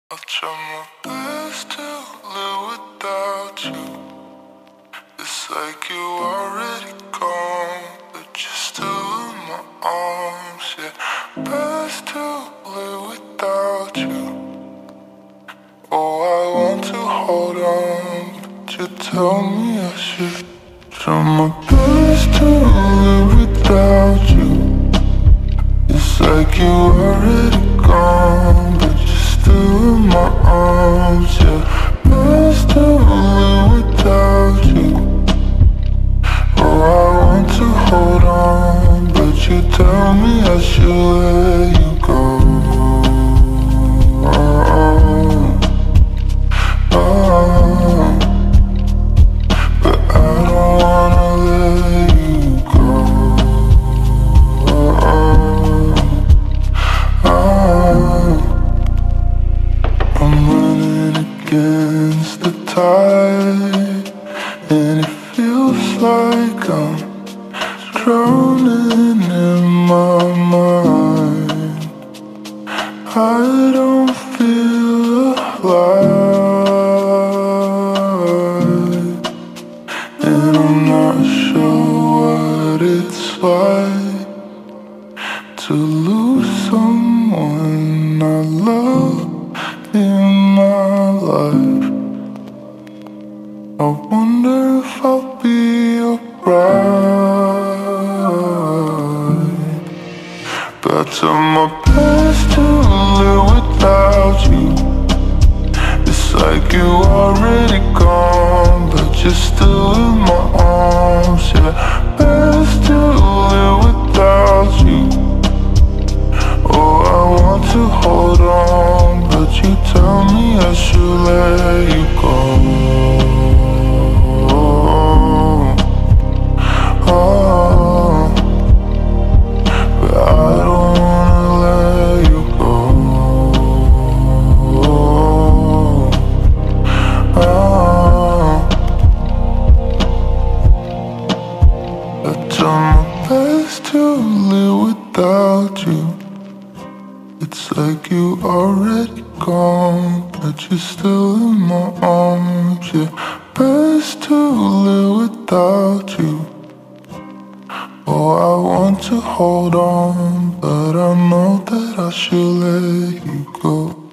I'll try my best to live without you. It's like you already gone, but you're still in my arms, yeah. Best to live without you. Oh, I want to hold on, but you tell me I should. Try my best to live without you. It's like you already gone, but you're still in my arms, yeah. Best to live without you. Oh, I want to hold on, but you tell me I should let you go. But I don't wanna let you go. I'm running against the tide, and it feels like I'm drowning in my mind. I don't feel alive, and I'm not sure what it's like to lose someone I love in my life. I wonder if I'll be alright. But I try my best to live without you. It's like you already gone, but you're still in my arms, yeah. Best to live without you. Oh, I want to hold on, but you tell me I should let you go. But I don't wanna let you go. I try my best to live without you. It's like you already gone, but you're still in my arms, yeah. Best to live without you. Oh, I want to hold on, but I know that I should let you go.